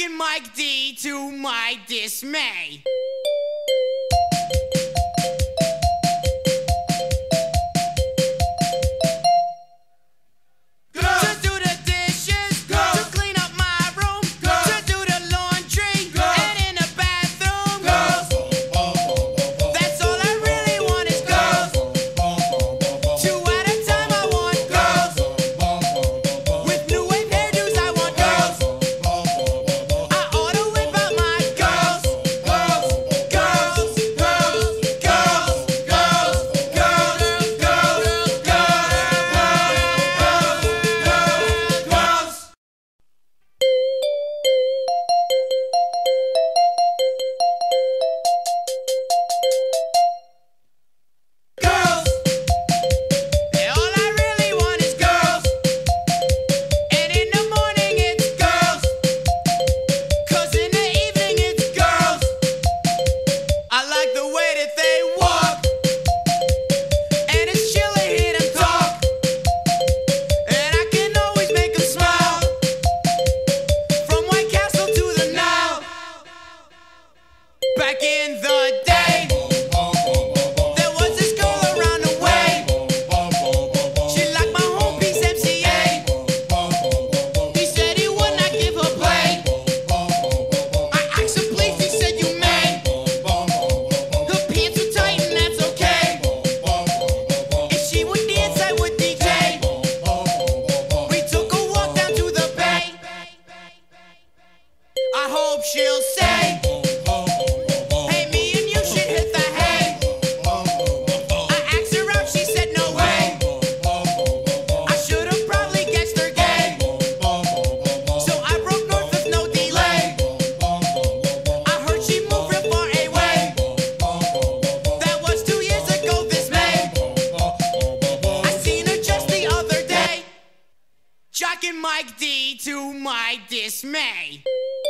Jockin' Mike D to my dismay. Back in the day, there was this girl around the way. She liked my home piece MCA. He said he would not give her play. I asked him please, he said you may. Her pants were tight and that's okay. If she would dance, I would DJ. We took a walk down to the bay. I hope she'll say, Jockin' Mike D to my dismay.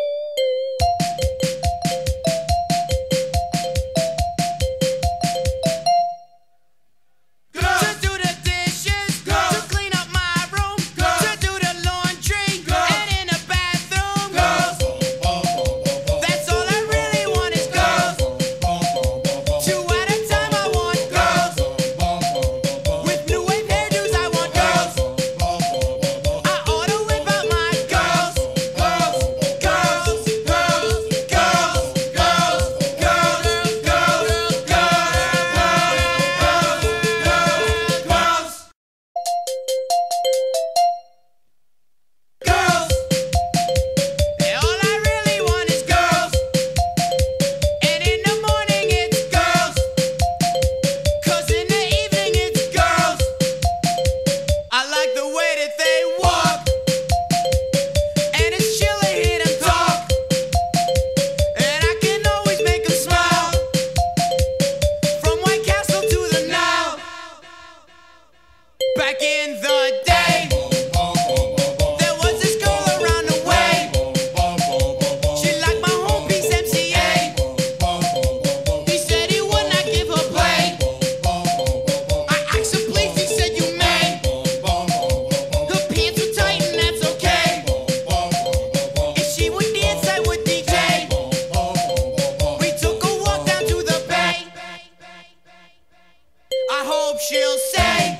Back in the day, there was this girl around the way. She liked my home piece MCA. He said he would not give her play. I asked him please, he said you may. Her pants were tight and that's okay. If she would dance, I would DJ. We took a walk down to the bay. I hope she'll say,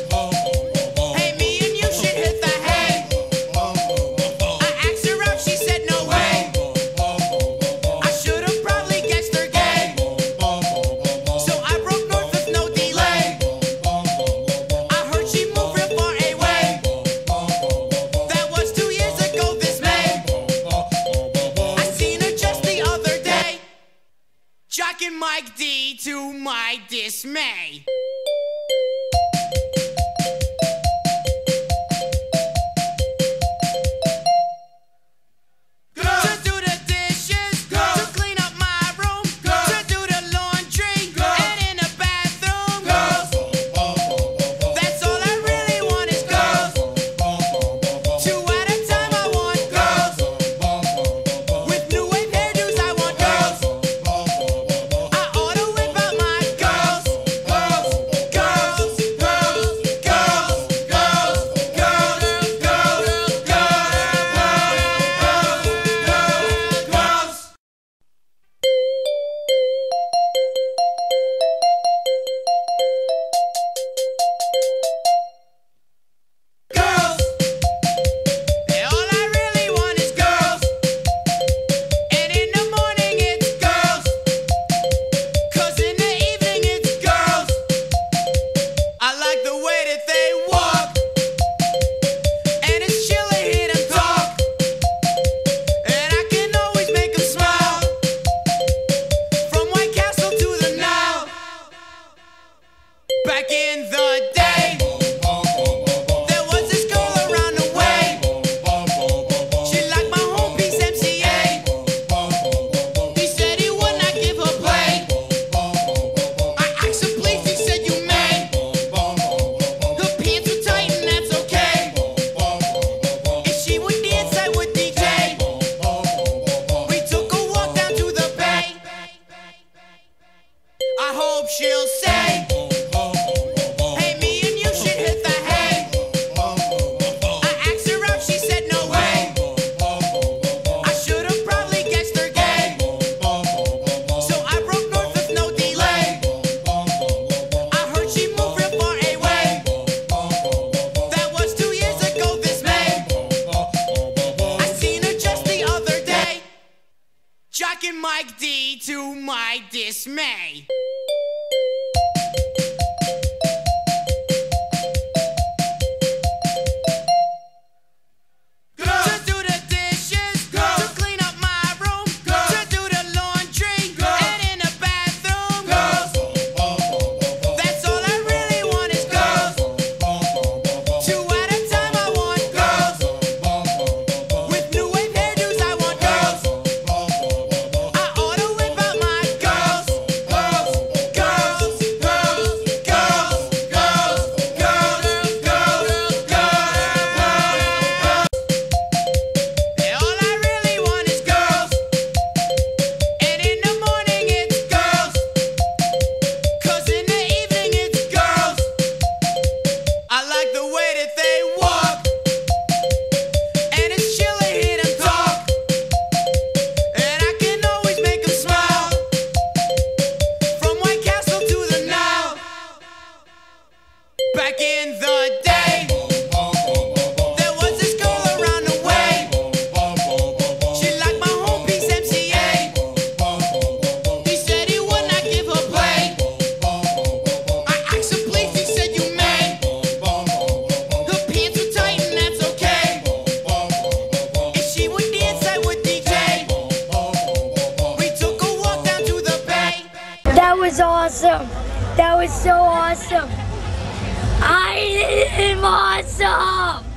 Jockin' Mike D to my dismay. Mike D to my dismay. Back in the day, there was this girl around the way. She liked my home piece MCA. He said he would not give her play. I asked him please, he said you may. Her pants were tight and that's okay. If she would dance, I would DJ. We took a walk down to the bay. That was awesome. That was so awesome. I am awesome!